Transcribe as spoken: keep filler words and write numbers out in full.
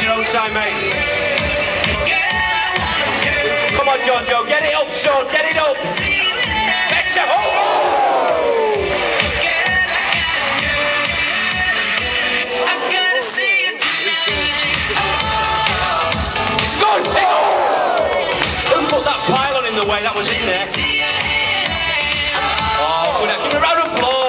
your own side, mate. Come on, JonJo, get it up, son, get it up. Better, oh! It's good, it's good. Who put that pylon in the way? That was in there. Oh, good. Give me a round of applause.